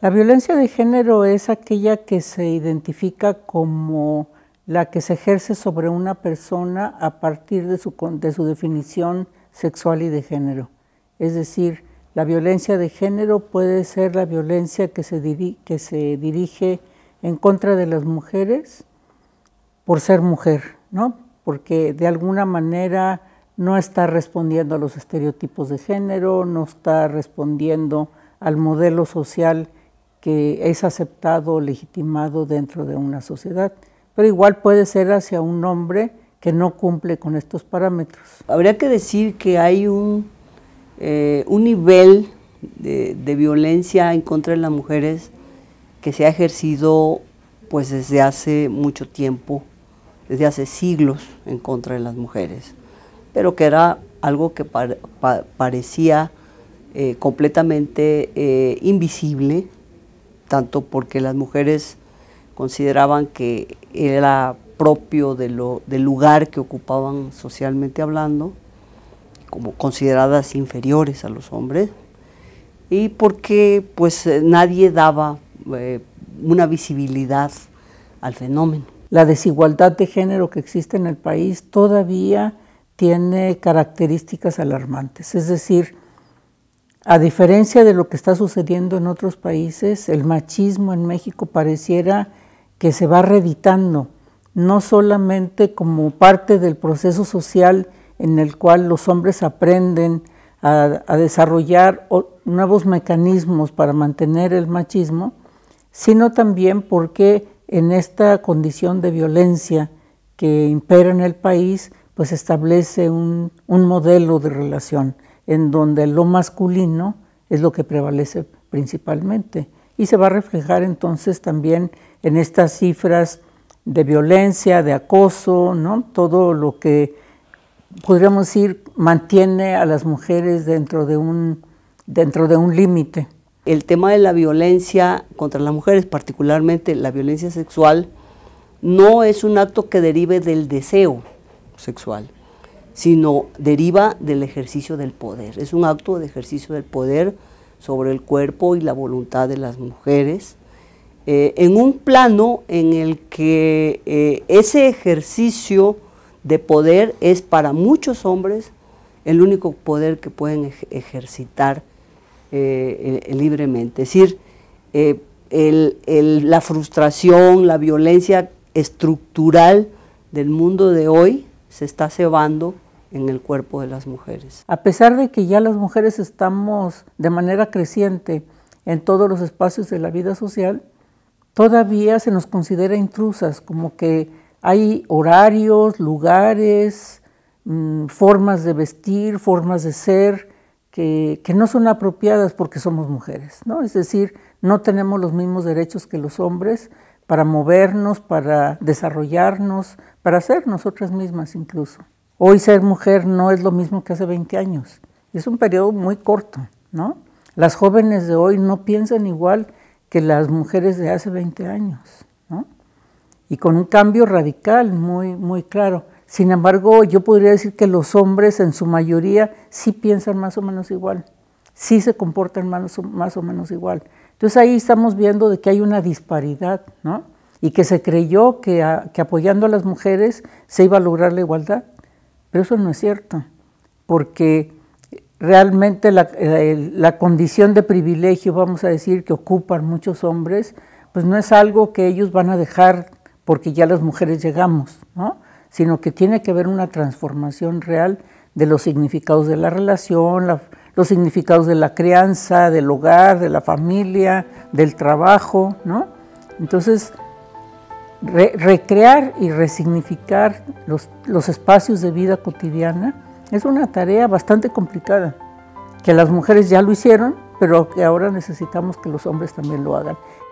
La violencia de género es aquella que se identifica como la que se ejerce sobre una persona a partir de su definición sexual y de género. Es decir, la violencia de género puede ser la violencia que se dirige en contra de las mujeres por ser mujer, ¿no? Porque de alguna manera no está respondiendo a los estereotipos de género, no está respondiendo al modelo social que es aceptado o legitimado dentro de una sociedad. Pero igual puede ser hacia un hombre que no cumple con estos parámetros. Habría que decir que hay un nivel de violencia en contra de las mujeres que se ha ejercido pues desde hace mucho tiempo, desde hace siglos en contra de las mujeres, pero que era algo que parecía completamente invisible, tanto porque las mujeres consideraban que era propio del lugar que ocupaban socialmente hablando, como consideradas inferiores a los hombres, y porque pues nadie daba una visibilidad al fenómeno. La desigualdad de género que existe en el país todavía tiene características alarmantes, es decir, a diferencia de lo que está sucediendo en otros países, el machismo en México pareciera que se va reeditando, no solamente como parte del proceso social en el cual los hombres aprenden a desarrollar nuevos mecanismos para mantener el machismo, sino también porque en esta condición de violencia que impera en el país, pues establece un modelo de relación en donde lo masculino es lo que prevalece principalmente. Y se va a reflejar entonces también en estas cifras de violencia, de acoso, ¿no? Todo lo que podríamos decir mantiene a las mujeres dentro de un límite. El tema de la violencia contra las mujeres, particularmente la violencia sexual, no es un acto que derive del deseo sexual, sino deriva del ejercicio del poder. Es un acto de ejercicio del poder sobre el cuerpo y la voluntad de las mujeres, en un plano en el que ese ejercicio de poder es para muchos hombres el único poder que pueden ejercitar libremente. Es decir, la frustración, la violencia estructural del mundo de hoy se está cebando en el cuerpo de las mujeres. A pesar de que ya las mujeres estamos de manera creciente en todos los espacios de la vida social, todavía se nos considera intrusas, como que hay horarios, lugares, formas de vestir, formas de ser, que no son apropiadas porque somos mujeres, ¿no? Es decir, no tenemos los mismos derechos que los hombres para movernos, para desarrollarnos, para ser nosotras mismas incluso. Hoy ser mujer no es lo mismo que hace 20 años, es un periodo muy corto, ¿no? Las jóvenes de hoy no piensan igual que las mujeres de hace 20 años, ¿no? Y con un cambio radical muy claro. Sin embargo, yo podría decir que los hombres en su mayoría sí piensan más o menos igual, sí se comportan más o menos igual. Entonces ahí estamos viendo de que hay una disparidad, ¿no? Y que se creyó que apoyando a las mujeres se iba a lograr la igualdad, pero eso no es cierto, porque realmente la condición de privilegio, vamos a decir, que ocupan muchos hombres, pues no es algo que ellos van a dejar porque ya las mujeres llegamos, ¿no? Sino que tiene que haber una transformación real de los significados de la relación, los significados de la crianza, del hogar, de la familia, del trabajo, ¿no? Entonces, recrear y resignificar los espacios de vida cotidiana es una tarea bastante complicada, que las mujeres ya lo hicieron, pero que ahora necesitamos que los hombres también lo hagan.